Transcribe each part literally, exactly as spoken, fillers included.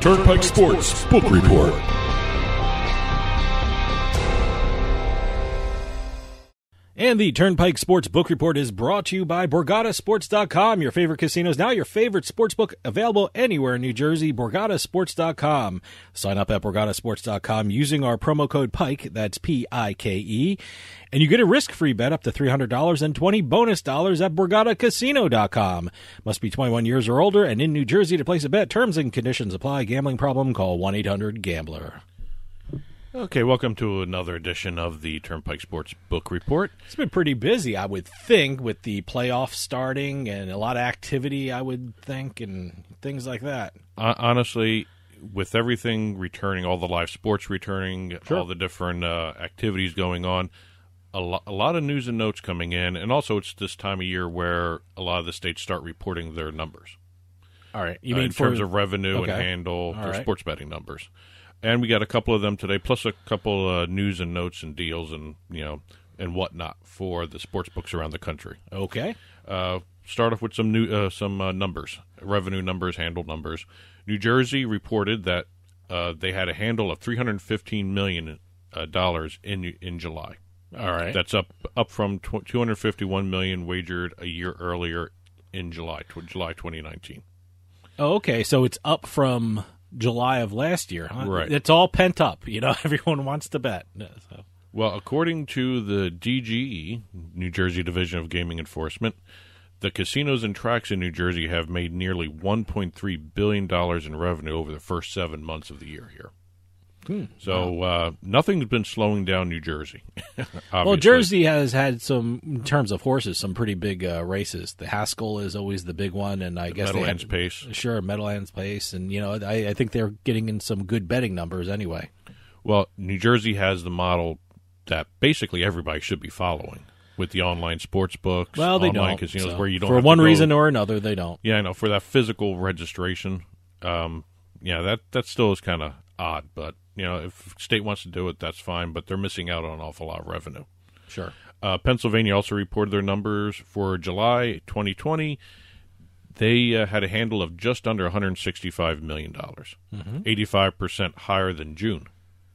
Turnpike Sports Book Report. And the Turnpike Sports Book Report is brought to you by Borgata Sports dot com. Your favorite casinos, now your favorite sports book, available anywhere in New Jersey, Borgata Sports dot com. Sign up at Borgata Sports dot com using our promo code PIKE, that's P I K E, and you get a risk-free bet up to three hundred dollars and twenty bonus dollars at Borgata Casino dot com. Must be twenty-one years or older and in New Jersey to place a bet. Terms and conditions apply. Gambling problem? Call one eight hundred gambler. Okay, welcome to another edition of the Turnpike Sports Book Report. It's been pretty busy, I would think, with the playoffs starting and a lot of activity, I would think, and things like that. Uh, honestly, with everything returning, all the live sports returning, Sure. all the different uh, activities going on, a, lo- a lot of news and notes coming in, and also it's this time of year where a lot of the states start reporting their numbers. All right. You uh, mean in for, terms of revenue okay. and handle, All their right. sports betting numbers. And we got a couple of them today, plus a couple uh, news and notes and deals and you know and whatnot for the sports books around the country. Okay. Uh, start off with some new uh, some uh, numbers, revenue numbers, handle numbers. New Jersey reported that uh, they had a handle of three hundred fifteen million dollars uh, in in July. All right. That's up up from tw- two hundred fifty-one million dollars wagered a year earlier in July, tw- July twenty nineteen. Oh, okay. So it's up from July of last year, huh? Right. It's all pent up. You know, everyone wants to bet. So. Well, according to the D G E, New Jersey Division of Gaming Enforcement, the casinos and tracks in New Jersey have made nearly one point three billion dollars in revenue over the first seven months of the year here. Hmm. So Wow. uh, nothing's been slowing down New Jersey. Well, Jersey has had some, in terms of horses, some pretty big uh, races. The Haskell is always the big one, and I The guess they Meadowlands had, Pace. Sure, Meadowlands Pace, and you know, I, I think they're getting in some good betting numbers anyway. Well, New Jersey has the model that basically everybody should be following with the online sports books, Well, they online don't. casinos so where you don't for have to one go- reason or another, they don't. Yeah, I know. For that physical registration, um, yeah, that that still is kind of odd. But you know, if state wants to do it, that's fine. But they're missing out on an awful lot of revenue. Sure. Uh, Pennsylvania also reported their numbers for July twenty twenty. They uh, had a handle of just under one hundred sixty-five million dollars, Mm-hmm. eighty-five percent higher than June.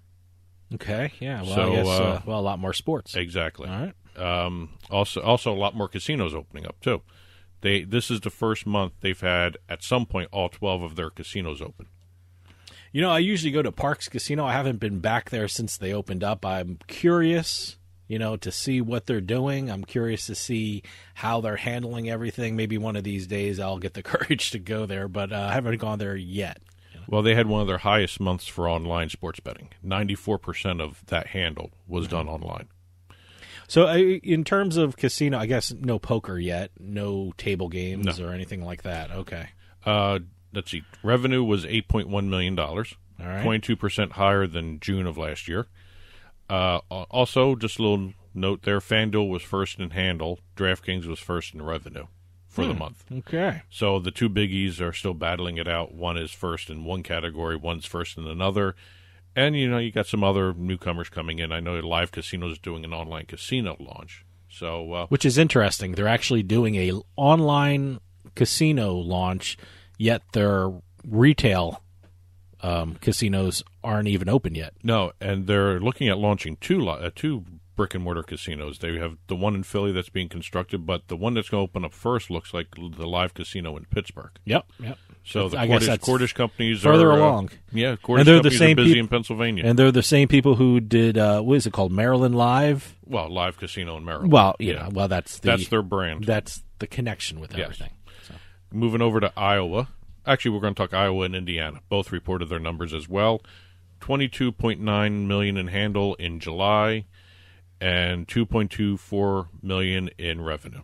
Okay. Yeah. Well, So, I guess uh, uh, well, a lot more sports. Exactly. All right. Um, also, also a lot more casinos opening up too. They this is the first month they've had at some point all twelve of their casinos open. You know, I usually go to Parks Casino. I haven't been back there since they opened up. I'm curious, you know, to see what they're doing. I'm curious to see how they're handling everything. Maybe one of these days I'll get the courage to go there, but uh, I haven't gone there yet. Well, they had one of their highest months for online sports betting. ninety-four percent of that handle was Mm-hmm. done online. So uh, in terms of casino, I guess no poker yet, no table games No. or anything like that. Okay. Uh, let's see. Revenue was eight point one million dollars, All right. twenty-two percent higher than June of last year. Uh, al- also, just a little note there, FanDuel was first in handle. DraftKings was first in revenue for the Hmm. month. Okay. So the two biggies are still battling it out. One is first in one category, one's first in another. And, you know, you got some other newcomers coming in. I know Live Casino is doing an online casino launch. So, uh, Which is interesting. They're actually doing a online casino launch, yet their retail um, casinos aren't even open yet. no, and they're looking at launching two li- uh, two brick-and-mortar casinos. They have the one in Philly that's being constructed, but the one that's going to open up first looks like the Live Casino in Pittsburgh. Yep. Yep. So the I guess Cordish, that's Cordish companies further are, uh, along. yeah, Cordish And they're the companies same are busy peop- in Pennsylvania. And they're the same people who did, uh, what is it called, Maryland Live? well, Live Casino in Maryland. Well, you Yeah. know, well, that's the That's their brand. that's the connection with Yes. everything. So. Moving over to Iowa. Actually, we're going to talk Iowa and Indiana. Both reported their numbers as well. twenty-two point nine million dollars in handle in July and two point two four million dollars in revenue.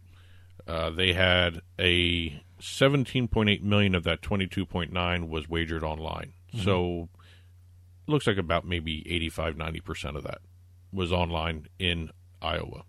Uh, they had a seventeen point eight million dollars of that twenty-two point nine was wagered online. Mm-hmm. So looks like about maybe eighty-five, ninety percent of that was online in Iowa.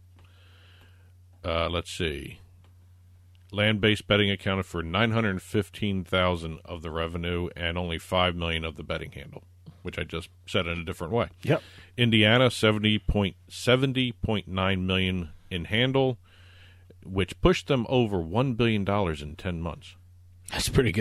Uh, let's see. Land-based betting accounted for nine hundred fifteen thousand dollars of the revenue and only five million dollars of the betting handle, which I just said in a different way. Yep. Indiana, seventy point nine million dollars in handle, which pushed them over one billion dollars in ten months. That's pretty good.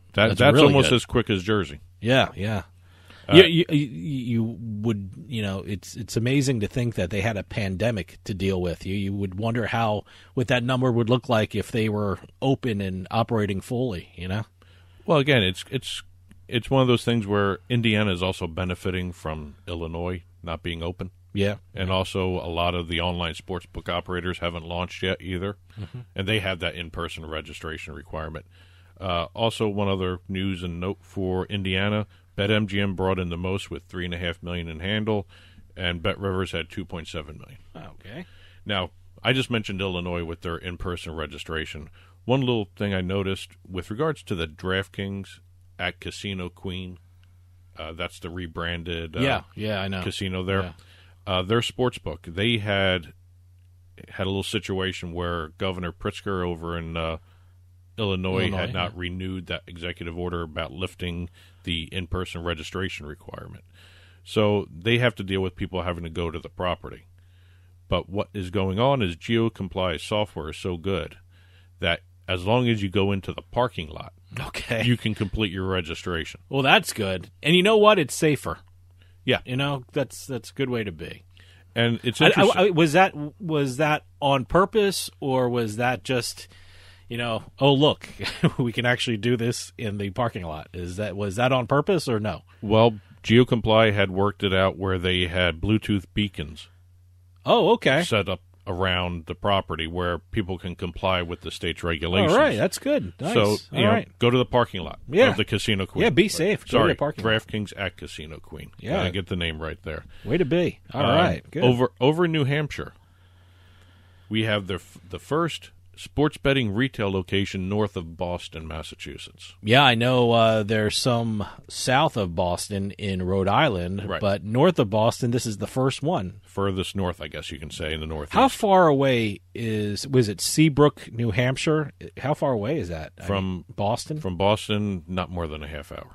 That, that's that's really almost good. as quick as Jersey. Yeah, yeah. Uh, you, you, you, you would, you know, it's it's amazing to think that they had a pandemic to deal with. You you would wonder how what that number would look like if they were open and operating fully. You know. Well, again, it's it's it's one of those things where Indiana is also benefiting from Illinois not being open. Yeah, and also a lot of the online sportsbook operators haven't launched yet either, mm-hmm. and they have that in-person registration requirement. Uh, also, one other news and note for Indiana: BetMGM brought in the most with three and a half million in handle, and BetRivers had two point seven million. Okay. Now, I just mentioned Illinois with their in-person registration. One little thing I noticed with regards to the DraftKings at Casino Queen, uh, that's the rebranded uh, yeah, yeah, I know. casino there. Yeah. Uh, their sports book, they had had a little situation where Governor Pritzker over in uh, Illinois, Illinois had not yeah. renewed that executive order about lifting the in-person registration requirement. So they have to deal with people having to go to the property. But what is going on is GeoComply's software is so good that as long as you go into the parking lot, okay, you can complete your registration. Well, that's good. And you know what? It's safer. Yeah, you know that's that's a good way to be. And it's I, interesting. I, I, was that was that on purpose, or was that just, you know, oh look, we can actually do this in the parking lot? Is that was that on purpose or no? Well, GeoComply had worked it out where they had Bluetooth beacons. Oh, okay. Set up around the property where people can comply with the state's regulations. All right, that's good. Nice. So, All you know, right. go to the parking lot Yeah. of the Casino Queen. Yeah, be safe. Go Sorry, to the parking lot. DraftKings at Casino Queen. Yeah. I get the name right there. Way to be. All Um, right, good. Over over in New Hampshire, we have the f- the first sports betting retail location north of Boston, Massachusetts. Yeah, I know uh, there's some south of Boston in Rhode Island, Right. but north of Boston, this is the first one. Furthest north, I guess you can say, in the northeast. How far away is, was it Seabrook, New Hampshire? How far away is that? I From mean, Boston? From Boston, not more than a half hour.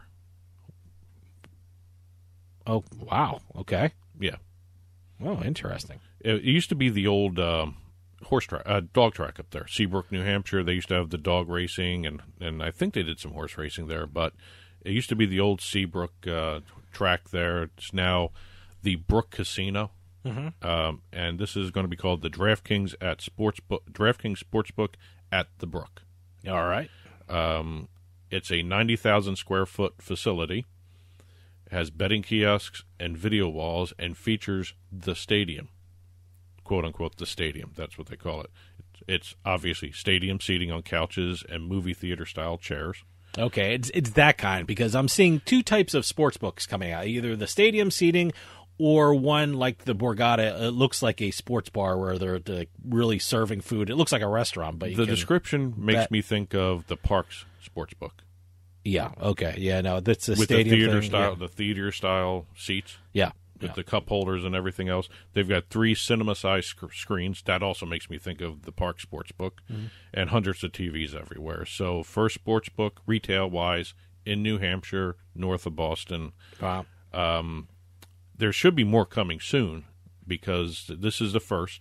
Oh, wow. Okay. Yeah. Oh, interesting. It, it used to be the old um, horse track, uh, dog track up there, Seabrook, New Hampshire. They used to have the dog racing, and, and I think they did some horse racing there, but it used to be the old Seabrook uh, track there. It's now the Brook Casino, Mm-hmm. um, and this is going to be called the DraftKings at Sportsbook, DraftKings Sportsbook at the Brook. All right. Um, it's a ninety thousand square foot facility, has betting kiosks and video walls, and features the stadium, quote unquote, the stadium. That's what they call it. It's obviously stadium seating on couches and movie theater style chairs. Okay, it's it's that kind, because I'm seeing two types of sports books coming out, either the stadium seating or one like the Borgata. It looks like a sports bar where they're like, really serving food. It looks like a restaurant, but you The can, description makes that- me think of the Parks Sportsbook. Yeah, okay. Yeah, no, that's a With the stadium theater thing. style, Yeah. the theater style seats. Yeah. With Yeah. the cup holders and everything else. They've got three cinema-sized sc- screens. That also makes me think of the Park Sportsbook. Mm-hmm. And hundreds of T Vs everywhere. So first sportsbook, retail-wise, in New Hampshire, north of Boston. Wow. Um, there should be more coming soon because this is the first.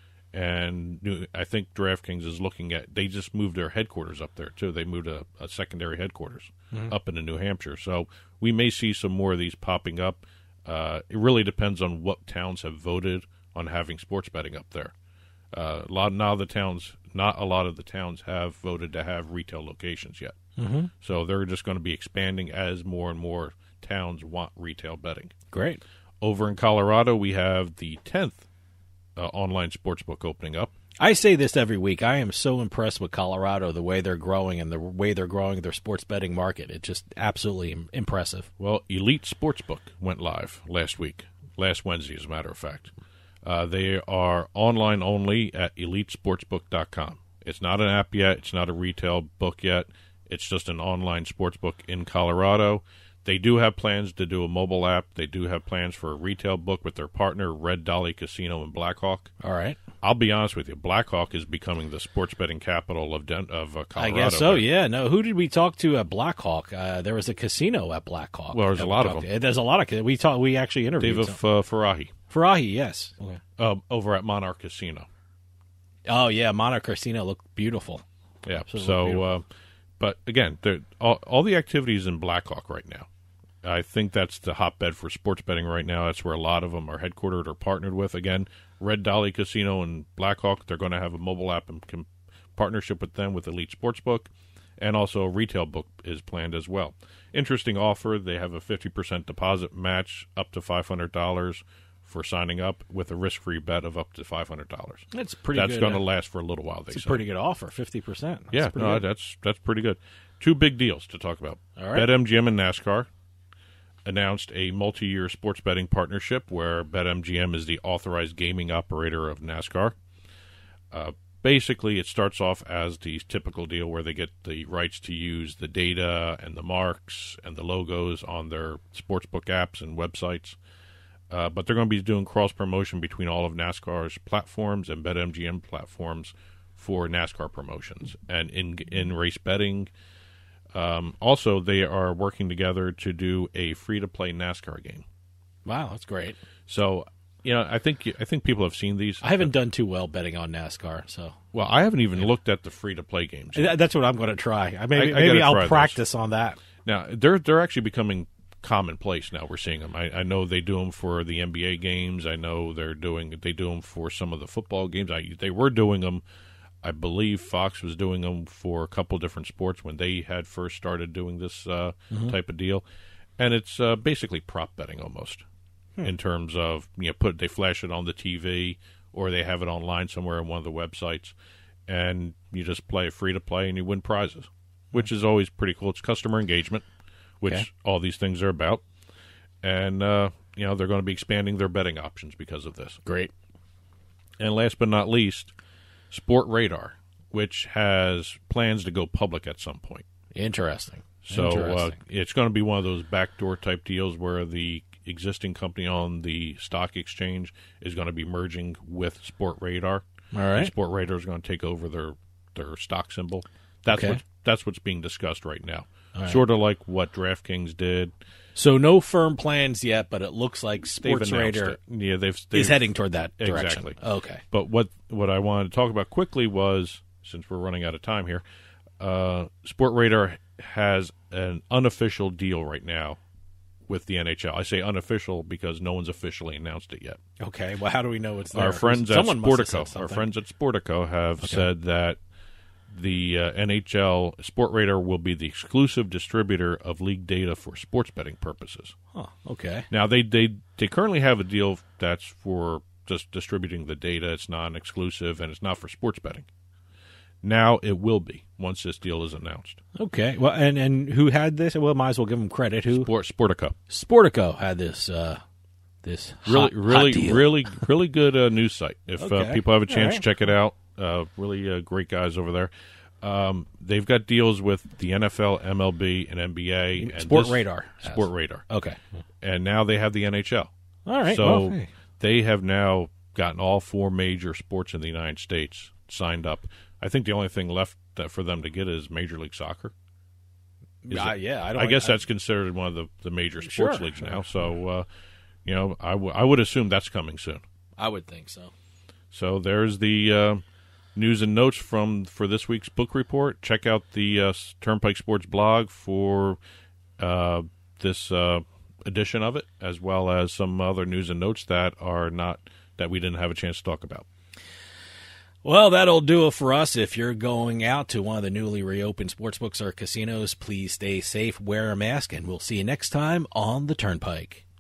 And New, I think DraftKings is looking at, they just moved their headquarters up there, too. They moved a, a secondary headquarters Mm-hmm. up into New Hampshire. So we may see some more of these popping up. Uh, it really depends on what towns have voted on having sports betting up there. Uh, a lot now the towns, not a lot of the towns have voted to have retail locations yet. Mm-hmm. So they're just going to be expanding as more and more towns want retail betting. Great. Over in Colorado, we have the tenth uh, online sportsbook opening up. I say this every week. I am so impressed with Colorado, the way they're growing and the way they're growing their sports betting market. It's just absolutely im- impressive. Well, Elite Sportsbook went live last week, last Wednesday, as a matter of fact. Uh, they are online only at elite sportsbook dot com. It's not an app yet. It's not a retail book yet. It's just an online sportsbook in Colorado. They do have plans to do a mobile app. They do have plans for a retail book with their partner, Red Dolly Casino in Blackhawk. All right. I'll be honest with you. Blackhawk is becoming the sports betting capital of Den- of uh, Colorado. I guess so, yeah. No, who did we talk to at Blackhawk? Uh, there was a casino at Blackhawk. Well, there's that a we lot of talked them. to. There's a lot of we talk. We actually interviewed David some. uh, Farahi Farahi, yes. Okay. uh, over at Monarch Casino. Oh, yeah, Monarch Casino looked beautiful. Yeah. Absolutely so beautiful. uh, but again, all, all the activities in Blackhawk right now. I think that's the hotbed for sports betting right now. That's where a lot of them are headquartered or partnered with. Again, Red Dolly Casino and Blackhawk, they're going to have a mobile app in com- partnership with them with Elite Sportsbook, and also a retail book is planned as well. Interesting offer. They have a fifty percent deposit match up to five hundred dollars for signing up with a risk-free bet of up to five hundred dollars. That's pretty That's good. going to uh, last for a little while, they It's say. a pretty good offer, fifty percent. That's yeah, pretty no, good. that's that's pretty good. Two big deals to talk about. All right. BetMGM and NASCAR announced a multi-year sports betting partnership where BetMGM is the authorized gaming operator of NASCAR. Uh, basically, it starts off as the typical deal where they get the rights to use the data and the marks and the logos on their sportsbook apps and websites. Uh, but they're going to be doing cross-promotion between all of NASCAR's platforms and BetMGM platforms for NASCAR promotions and in in race betting. Um, also, they are working together to do a free-to-play NASCAR game. Wow, that's great. So, you know, I think I think people have seen these. I haven't done too well betting on NASCAR, so Well, I haven't even looked at the free-to-play games yet. Th- that's what I'm going to try. I maybe I- I maybe gotta I'll try practice on that. Now, they're they're actually becoming commonplace now. We're seeing them. I, I know they do them for the N B A games. I know they're doing they do them for some of the football games. I, they were doing them. I believe Fox was doing them for a couple different sports when they had first started doing this uh, mm-hmm. type of deal, and it's uh, basically prop betting almost hmm. in terms of you know put they flash it on the T V or they have it online somewhere on one of the websites, and you just play it free to play and you win prizes, which is always pretty cool. It's customer engagement, which okay. all these things are about, and uh, you know they're going to be expanding their betting options because of this. Great. And last but not least, Sport Radar, which has plans to go public at some point. Interesting. So Interesting. Uh, it's going to be one of those backdoor type deals where the existing company on the stock exchange is going to be merging with Sport Radar. All right. And Sport Radar is going to take over their their stock symbol. That's okay. what that's what's being discussed right now. Right. Sort of like what DraftKings did. So no firm plans yet, but it looks like Sports Radar yeah, they've, they've, is heading toward that direction. Exactly. Okay. But what what I wanted to talk about quickly was, since we're running out of time here, uh, Sport Radar has an unofficial deal right now with the N H L. I say unofficial because no one's officially announced it yet. Okay. Well, how do we know it's there? Our friends at Someone must have Sportico, said our something. friends at Sportico have Okay. said that the uh, N H L Sport Radar will be the exclusive distributor of league data for sports betting purposes. Huh, okay. Now, they, they, they currently have a deal that's for just distributing the data. It's non-exclusive, and it's not for sports betting. Now it will be once this deal is announced. Okay. Well, and, and who had this? Well, might as well give them credit. Who? Sport, Sportico. Sportico had this uh, this really, hot, really, hot deal. really, really good uh, news site. If Okay. uh, people have a chance, right. check it out. Uh, really uh, great guys over there. Um, they've got deals with the N F L, M L B, and N B A. And Sport this, Radar. Sport has. Radar. Okay. And now they have the N H L. All right. So well, hey. they have now gotten all four major sports in the United States signed up. I think the only thing left that for them to get is Major League Soccer. Is Uh, it- yeah, I don't. I guess I, that's considered one of the, the major sports Sure, leagues sure, now. sure. So, uh, you know, I, w- I would assume that's coming soon. I would think so. So there's the uh, news and notes from for this week's book report. Check out the uh, Turnpike Sports blog for uh, this uh, edition of it, as well as some other news and notes that are not that we didn't have a chance to talk about. Well, that'll do it for us. If you're going out to one of the newly reopened sportsbooks or casinos, please stay safe, wear a mask, and we'll see you next time on the Turnpike.